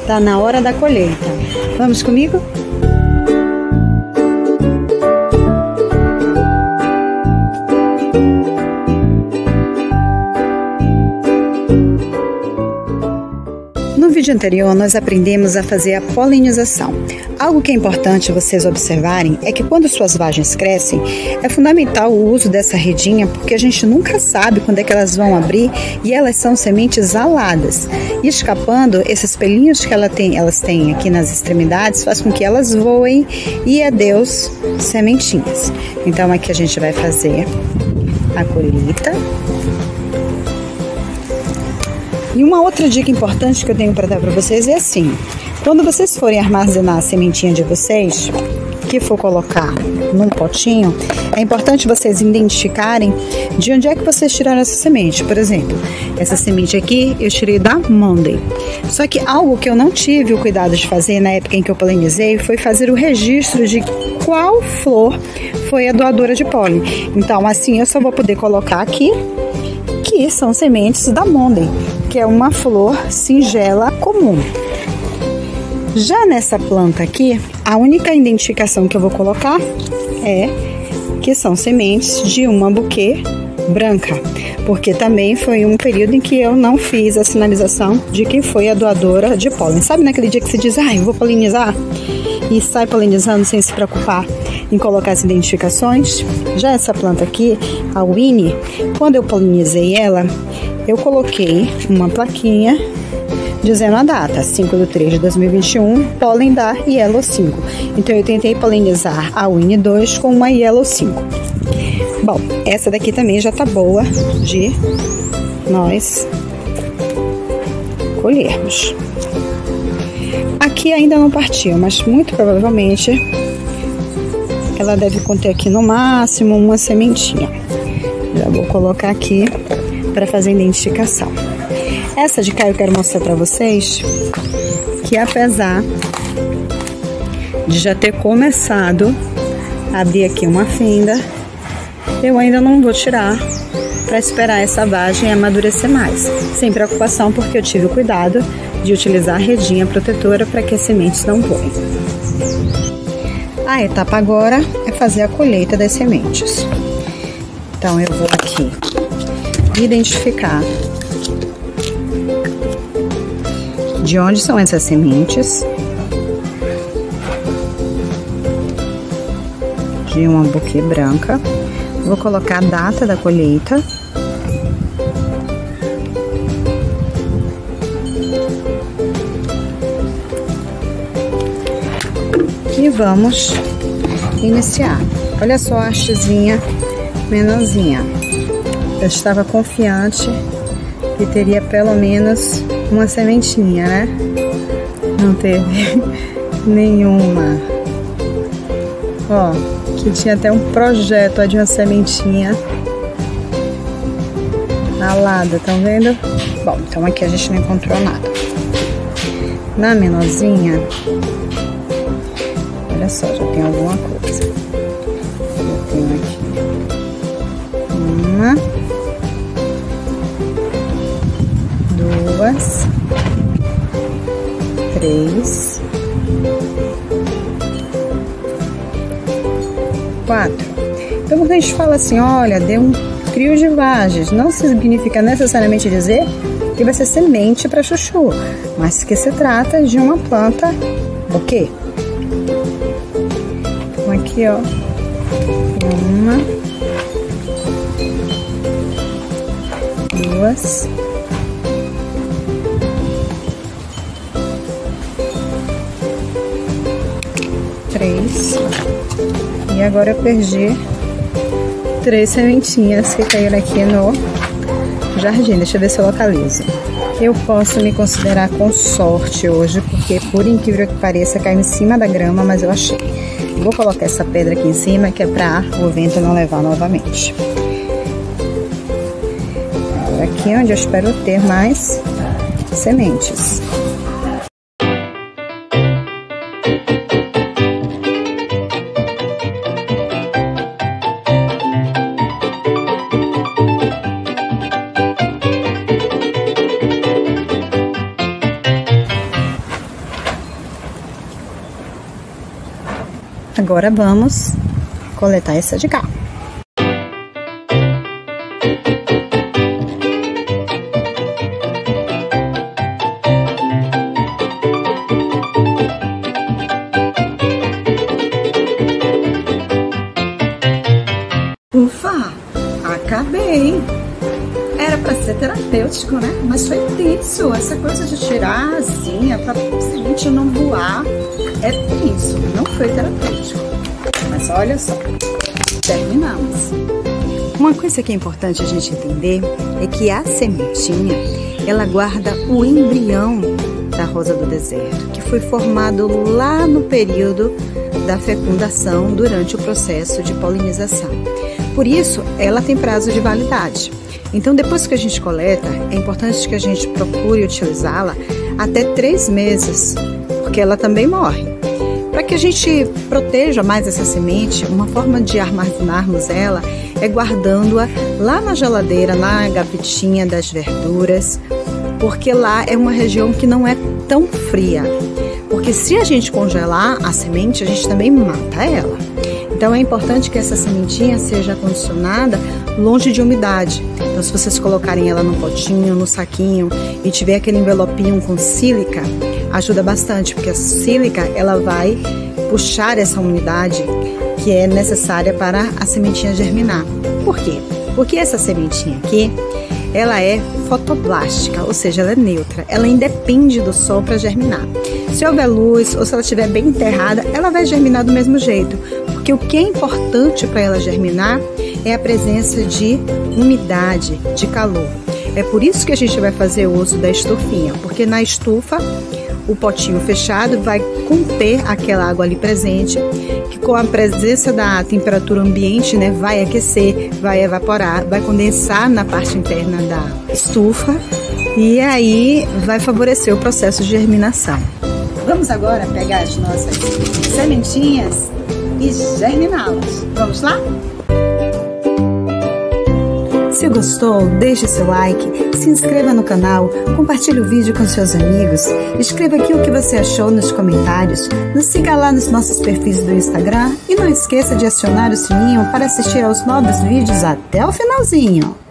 Tá na hora da colheita. Vamos comigo? No vídeo anterior, nós aprendemos a fazer a polinização. Algo que é importante vocês observarem é que quando suas vagens crescem, é fundamental o uso dessa redinha, porque a gente nunca sabe quando é que elas vão abrir e elas são sementes aladas. E escapando, esses pelinhos que elas têm aqui nas extremidades faz com que elas voem e adeus sementinhas. Então aqui a gente vai fazer a colheita. E uma outra dica importante que eu tenho para dar para vocês é assim: quando vocês forem armazenar a sementinha de vocês, que for colocar num potinho, é importante vocês identificarem de onde é que vocês tiraram essa semente. Por exemplo, essa semente aqui eu tirei da Monday. Só que algo que eu não tive o cuidado de fazer na época em que eu polinizei foi fazer o registro de qual flor foi a doadora de pólen. Então, assim, eu só vou poder colocar aqui que são sementes da Monday, que é uma flor singela comum. Já nessa planta aqui, a única identificação que eu vou colocar é que são sementes de uma buquê branca, porque também foi um período em que eu não fiz a sinalização de quem foi a doadora de pólen. Sabe naquele dia que você diz, eu vou polinizar? E sai polinizando sem se preocupar em colocar as identificações? Já essa planta aqui, a Winnie, quando eu polinizei ela, eu coloquei uma plaquinha dizendo a data, 5/3/2021, pólen da Yellow 5. Então eu tentei polinizar a Winnie 2 com uma Yellow 5. Bom, essa daqui também já tá boa de nós colhermos. Aqui ainda não partiu, mas muito provavelmente ela deve conter aqui no máximo uma sementinha. Já vou colocar aqui para fazer a identificação. Essa de cá eu quero mostrar para vocês que, apesar de já ter começado a abrir aqui uma fenda, eu ainda não vou tirar para esperar essa vagem amadurecer mais, sem preocupação, porque eu tive o cuidado de utilizar a redinha protetora para que as sementes não voem. A etapa agora é fazer a colheita das sementes. Então eu vou aqui identificar de onde são essas sementes, de uma buquê branca. Vou colocar a data da colheita. E vamos iniciar. Olha só a hastezinha menorzinha. Eu estava confiante que teria pelo menos uma sementinha, né? Não teve nenhuma. Ó, que tinha até um projeto de uma sementinha alada, estão vendo? Bom, então aqui a gente não encontrou nada. Na menorzinha, olha só, já tem alguma coisa. Eu tenho aqui uma, duas, três, quatro. Então quando a gente fala assim, olha, deu um trio de vagens, não significa necessariamente dizer que vai ser semente para chuchu, mas que se trata de uma planta buquê. Então aqui, ó, uma, duas, três, e agora eu perdi 3 sementinhas que caíram aqui no jardim. Deixa eu ver se eu localizo. Eu posso me considerar com sorte hoje, porque por incrível que pareça caiu em cima da grama, mas eu achei. Vou colocar essa pedra aqui em cima, que é para o vento não levar novamente. Agora aqui onde eu espero ter mais sementes. Agora vamos coletar essa de cá. Ufa, acabei. Era para ser terapêutico, né? Mas foi tenso. Essa coisa de tirar a asinha para o semente não voar é tenso. Não foi terapêutico. Mas olha só, terminamos. Uma coisa que é importante a gente entender é que a sementinha, ela guarda o embrião da rosa do deserto, que foi formado lá no período da fecundação durante o processo de polinização. Por isso, ela tem prazo de validade. Então, depois que a gente coleta, é importante que a gente procure utilizá-la até 3 meses, porque ela também morre. Para que a gente proteja mais essa semente, uma forma de armazenarmos ela é guardando-a lá na geladeira, na gavetinha das verduras, porque lá é uma região que não é tão fria. Porque se a gente congelar a semente, a gente também mata ela. Então é importante que essa sementinha seja condicionada longe de umidade. Então se vocês colocarem ela num potinho, no saquinho e tiver aquele envelopinho com sílica, ajuda bastante, porque a sílica ela vai puxar essa umidade que é necessária para a sementinha germinar. Por quê? Porque essa sementinha aqui, ela é fotoplástica, ou seja, ela é neutra, ela independe do sol para germinar. Se houver luz ou se ela estiver bem enterrada, ela vai germinar do mesmo jeito, porque o que é importante para ela germinar é a presença de umidade, de calor. É por isso que a gente vai fazer o uso da estufinha, porque na estufa o potinho fechado vai conter aquela água ali presente, que com a presença da temperatura ambiente, né, vai aquecer, vai evaporar, vai condensar na parte interna da estufa e aí vai favorecer o processo de germinação. Vamos agora pegar as nossas sementinhas e germiná-las. Vamos lá? Se gostou, deixe seu like, se inscreva no canal, compartilhe o vídeo com seus amigos, escreva aqui o que você achou nos comentários, nos siga lá nos nossos perfis do Instagram e não esqueça de acionar o sininho para assistir aos novos vídeos até o finalzinho.